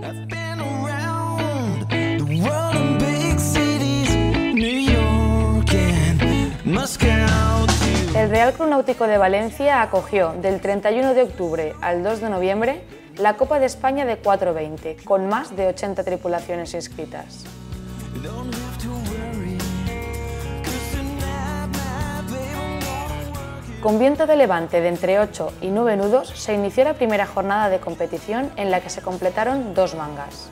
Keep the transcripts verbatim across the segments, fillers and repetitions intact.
El Real Club Náutico de Valencia acogió del treinta y uno de octubre al dos de noviembre la Copa de España de cuatro veinte, con más de ochenta tripulaciones inscritas. Con viento de levante de entre ocho y nueve nudos, se inició la primera jornada de competición en la que se completaron dos mangas.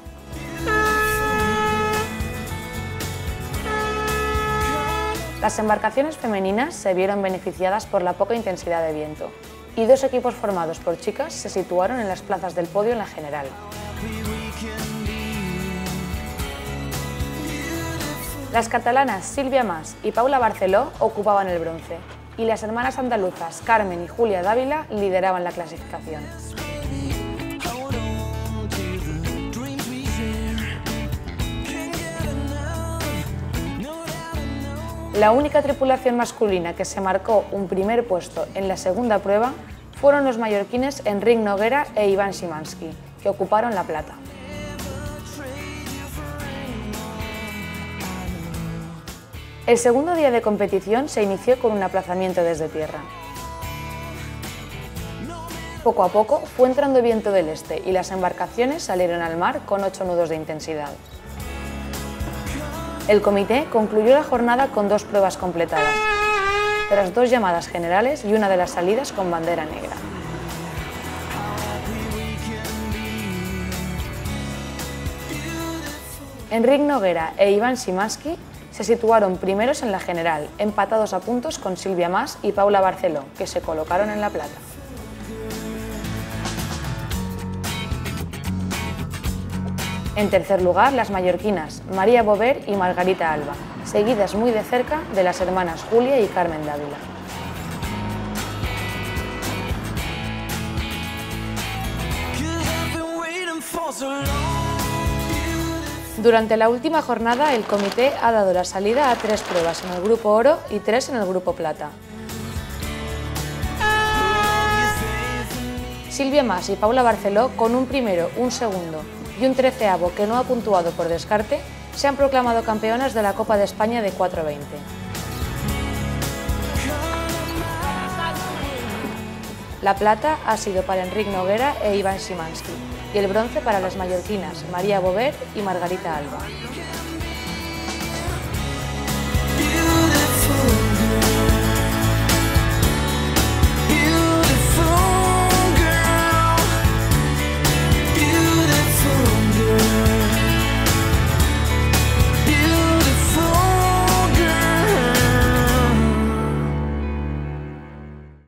Las embarcaciones femeninas se vieron beneficiadas por la poca intensidad de viento, y dos equipos formados por chicas se situaron en las plazas del podio en la general. Las catalanas Sílvia Mas y Paula Barceló ocupaban el bronce, y las hermanas andaluzas Carmen y Julia Dávila lideraban la clasificación. La única tripulación masculina que se marcó un primer puesto en la segunda prueba fueron los mallorquines Enric Noguera e Iván Szymanski, que ocuparon la plata. El segundo día de competición se inició con un aplazamiento desde tierra. Poco a poco fue entrando viento del este y las embarcaciones salieron al mar con ocho nudos de intensidad. El comité concluyó la jornada con dos pruebas completadas, tras dos llamadas generales y una de las salidas con bandera negra. Enric Noguera e Iván Szymanski se situaron primeros en la general, empatados a puntos con Sílvia Mas y Paula Barceló, que se colocaron en la plata. En tercer lugar, las mallorquinas María Bover y Margarita Alba, seguidas muy de cerca de las hermanas Julia y Carmen Dávila. Durante la última jornada, el comité ha dado la salida a tres pruebas en el grupo oro y tres en el grupo plata. Sílvia Mas y Paula Barceló, con un primero, un segundo y un treceavo que no ha puntuado por descarte, se han proclamado campeonas de la Copa de España de cuatro veinte. La plata ha sido para Enric Noguera e Iván Szymanski y el bronce para las mallorquinas María Bover y Margarita Alba.